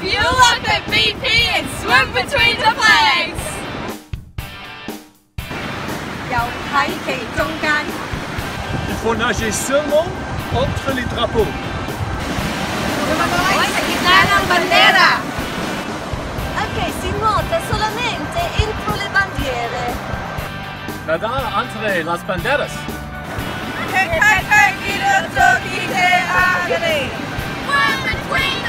Fuel up at BP and swim between the flags. 又喺其中間。 Il faut nager seulement entre les drapeaux. Anche si nuota solamente entro le bandiere. Nadar entre las banderas. Swim between